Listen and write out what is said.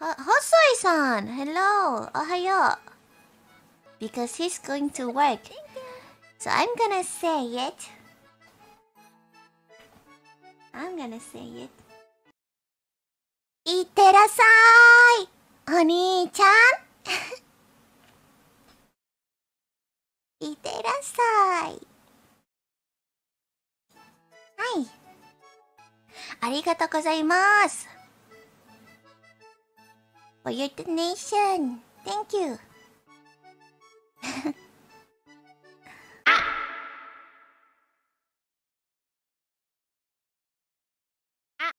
Hosoi-san, hello, ohayo. Because he's going to work. So I'm gonna say it. Itterasai! お兄ちゃんいってらっしゃい。はい。ありがとうございます。For your donation. Thank you.